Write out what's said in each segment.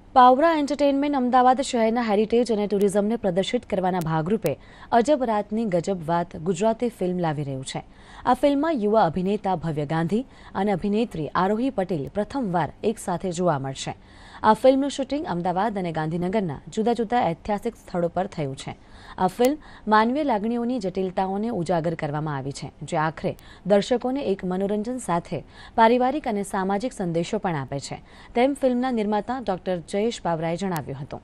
Pawara entertainment Ahmedabad શહેરના heritage અને ટુરિઝમને પ્રદર્શિત કરવાના ભાગરૂપે અજબ રાતની ગજબ વાત ગુજરાતી ફિલ્મ લાવી રહ્યું છે। આ ફિલ્મમાં યુવા અભિનેતા ભવ્ય ગાંધી અને અભિનેત્રી આરોહી પટેલ પ્રથમવાર એકસાથે જોવા મળશે। આ ફિલ્મનું શૂટિંગ અમદાવાદ અને ગાંધીનગરના જુદા જુદા ઐતિહાસિક સ્થળો પર થયું છે। આ ફિલ્મ માનવીય લાગણીઓની જટિલતાઓને ઉજાગર કરવામાં આવી છે, જે આખરે દર્શકોને એક મનોરંજન સાથે પારિવારિક અને સામાજિક સંદેશો પણ આપે છે, તેમ ફિલ્મના નિર્માતા ડોક્ટર જયેશ બાવરાએ જણાવ્યું હતું।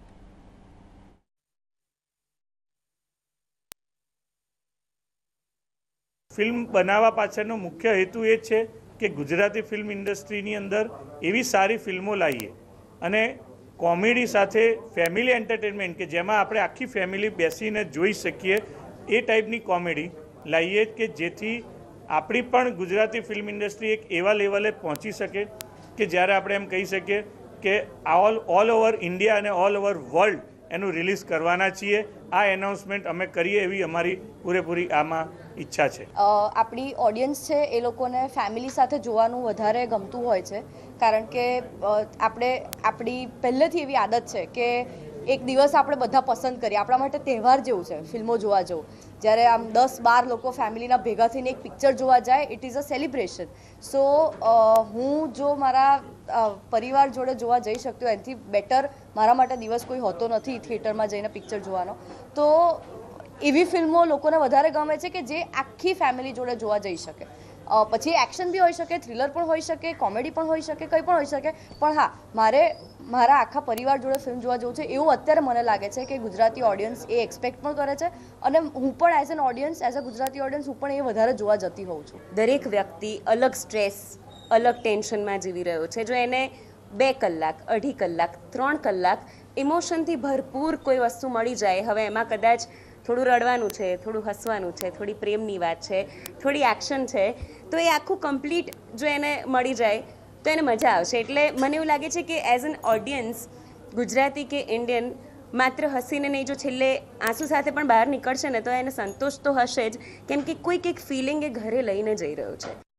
ફિલ્મ બનાવવા પાછળનો મુખ્ય હેતુ એ છે કે ગુજરાતી ફિલ્મ ઇન્ડસ્ટ્રીની અંદર એવી સારી ફિલ્મો લાવીએ અને કોમેડી સાથે ફેમિલી એન્ટરટેનમેન્ટ કે જેમાં આપણે આખી ફેમિલી બેસીને જોઈ શકીએ એ ટાઈપની કોમેડી લાવીએ કે જેથી આપણી પણ ગુજરાતી ફિલ્મ ઇન્ડસ્ટ્રી એક એવા લેવલે પહોંચી શકે કે જ્યારે આપણે એમ કહી શકીએ કે ઓલ ઓવર ઇન્ડિયા અને ઓલ ઓવર વર્લ્ડ એનું રિલીઝ કરવાના છીએ। આ એનાઉન્સમેન્ટ અમે કરીએ એવી અમારી પૂરેપૂરી આમાં ઈચ્છા છે। આપણી ઓડિયન્સ છે એ લોકોને ફેમિલી સાથે જોવાનું વધારે ગમતું હોય છે, કારણ કે આપણે આપણી પહેલેથી એવી આદત છે કે એક દિવસ આપણે બધા પસંદ કરીએ, આપણા માટે તહેવાર જેવું છે ફિલ્મો જોવા જવું। જ્યારે આમ 10-12 લોકો ફેમિલીના ભેગા થઈને એક પિક્ચર જોવા જાય, it is a celebration. So હું જો મારા પરિવાર જોડે જોવા જઈ શકતી હોય એનાથી બેટર મારા માટે દિવસ કોઈ હોતો નથી થિયેટરમાં જઈને પિક્ચર જોવાનો। તો એવી ફિલ્મો લોકોને વધારે ગમે છે કે જે આખી ફેમિલી જોડે જોવા જઈ શકે। પછી એક્શન બી હોઈ શકે, થ્રિલર પણ હોઈ શકે, કોમેડી પણ હોઈ શકે, કંઈ પણ હોઈ શકે, પણ હા, મારા આખા પરિવાર જોડે ફિલ્મ જોવા જવું છે એવું અત્યારે મને લાગે છે કે ગુજરાતી ઓડિયન્સ એ એક્સપેક્ટ પણ કરે છે, અને હું પણ as an audience, as a Gujarati audience હું પણ એ વધારે જોવા જતી હોઉં છું। દરેક વ્યક્તિ અલગ સ્ટ્રેસ, અલગ ટેન્શનમાં જીવી રહ્યો છે। જો એને 2 કલાક, 2.5 કલાક, 3 કલાક ઇમોશનથી ભરપૂર કોઈ વસ્તુ મળી જાય, હવે એમાં કદાચ થોડું રડવાનું છે, થોડું હસવાનું છે, થોડી પ્રેમની વાત છે, થોડી એક્શન છે, તો એ આખું કમ્પ્લીટ જો એને મળી જાય તો એને મજા આવશે। એટલે મને એવું લાગે છે કે એઝ એન ઓડિયન્સ ગુજરાતી કે ઇન્ડિયન માત્ર હસીને નહીં, જો છેલ્લે આંસુ સાથે પણ બહાર નીકળશે ને તો એને સંતોષ તો હશે જ, કેમ કે કોઈક એક ફિલિંગ એ ઘરે લઈને જઈ રહ્યો છે।